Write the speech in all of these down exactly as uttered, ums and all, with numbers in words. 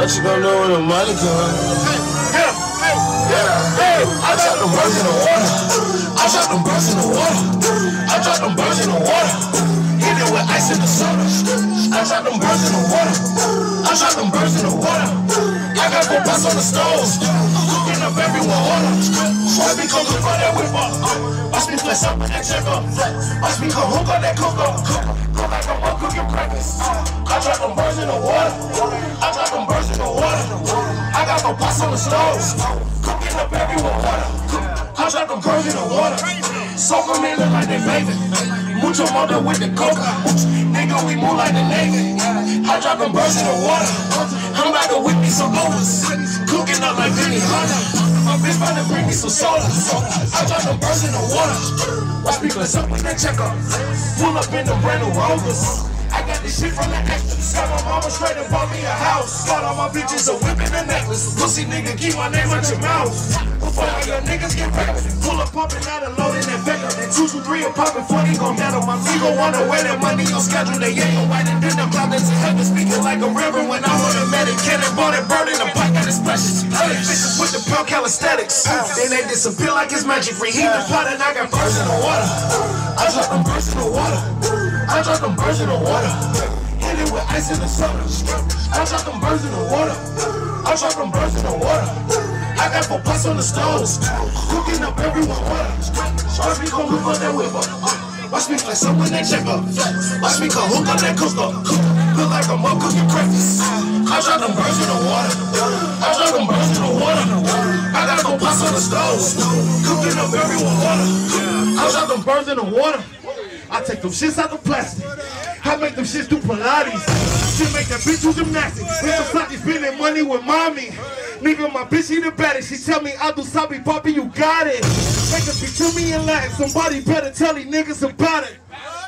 What you gonna do when the money come? Hey, hey, yeah, hey. I drop them birds in the water. I drop them birds in the water. I drop them birds in the water. Hit it with ice in the soda. I drop them birds in the water. I drop them birds in the water. I got four pots on the stove. Cooking up everyone order. Watch me come look on that whip up. Watch me flex up with that check up. Watch me come hook on that cook up. Go like I'm up cooking breakfast. I drop them birds in the water. I drop them birds in the water. I got four pots on the stove. Cooking up everyone order. I drop them birds in the water. Soak them in like they baby. Mucho mother with the coca. Nigga, we move like the Navy. I drop them birds in the water. I'm about to whip me some overs. Cooking up like Vinny Hunter. My bitch about to bring me some soda. I drop them birds in the water. Watch me bless up with that check up. Pull up in the brand new Rovers. I got this shit from the Execs. Got my mama straight and bought me a house. Got all my bitches a whip and a necklace. Pussy nigga, keep my name out your mouth. Before all your niggas get wrecked. Pull up poppin' out and loadin' that vector. Then two, two, three and poppin' forty gon' metal. My ego wanna wear that money on schedule. They ain't gon' white and then the cloud that's in heaven. Speaking like a river when I'm on a medic. Cannon ball that burning the pipe and it's splashes. Other bitches with the pure calisthenics. Then they disappear like it's magic. Reheat the pot and I got birds in the water. I drop them birds in the water. I drop them birds in the water. Hit it with ice in the soda. I drop them birds in the water. I drop them birds in the water. I got four pots on the stoves. Cooking up everyone water. Watch me come hook on that whip up. Watch me flex up when they check up. Watch me come hook on that cook up. Look like I'm up cooking breakfast. I drop them birds in the water. I drop them birds in the water. I got four pots on the stoves. Cooking up everyone water. I drop them birds in the water. I take them shits out the plastic. I make them shits do Pilates. Shit make that bitch do gymnastics. Bitch, I'm spending money with mommy. Nigga, my bitch, she the baddest. She tell me, I do sabi, papi, you got it. Make a bitch to me in Latin. Somebody better tell these niggas about it.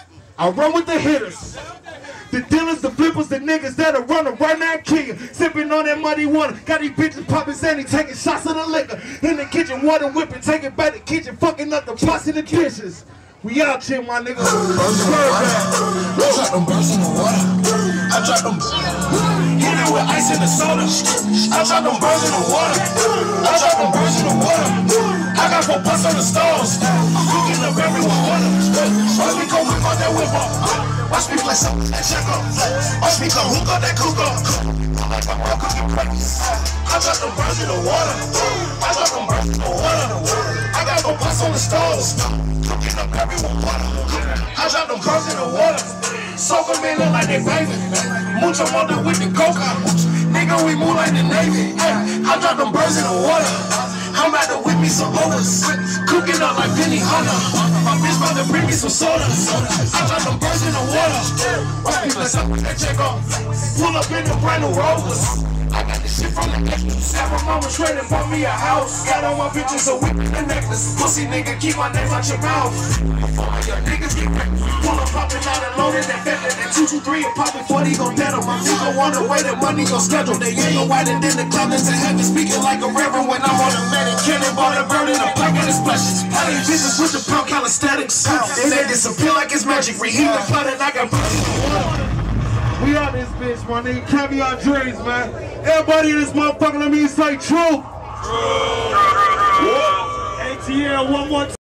I run with the hitters. The dealers, the flippers, the niggas that'll run right now kill you. Sipping on that muddy water. Got these bitches popping sandy, taking shots of the liquor. In the kitchen, water whipping, taking back the kitchen, fucking up the pots and the dishes. We out here, my nigga. Birds in the water. I drop them birds in the water. I drop them. Hit it with ice in the soda. I drop them birds in the water. I drop them birds in the water. I got four pots on the stoves. Cooking up everyone water. Watch me come whip on that whip up. Watch me flex up that check up. Watch me come hook on that cook up. I'm cooking breakfast. I drop them birds in the water. I drop them birds in the water. I got four pots on the stoves. Cooking up everyone water. I drop them birds in the water. Soak them in like they baby. Mucho mother with the coca. Nigga, we move like the Navy. I drop them birds in the water. I'm about to whip me some overs. Cooking up like Vinny Hunter. My bitch about to bring me some soda. I drop them birds in the water. Watch me bless up with that check off. Pull up in the brand new Rovers. I got this shit from the Execs. Have my mama straight and bought me a house. Got all my bitches a whip and a necklace. Pussy nigga, keep my name out your mouth. Before all your niggas get wrecked. Pull up popping out and loading that vector. Then two, two, three and popping forty gon' dead on. My nigga wanna wear that money on schedule. They ain't no white and then the cloud that's in heaven. Speaking like a reverend when I'm on a medic. Cannon ball that burning a pipe and it splashes. I ain't bitches with the pure calisthenics. Then they disappear like it's magic. Reheat the pot and I got birds in the water. We out this bitch, my nigga. Caviar Dre's, man. Everybody in this motherfucker, let me say true. True. A T L one more time.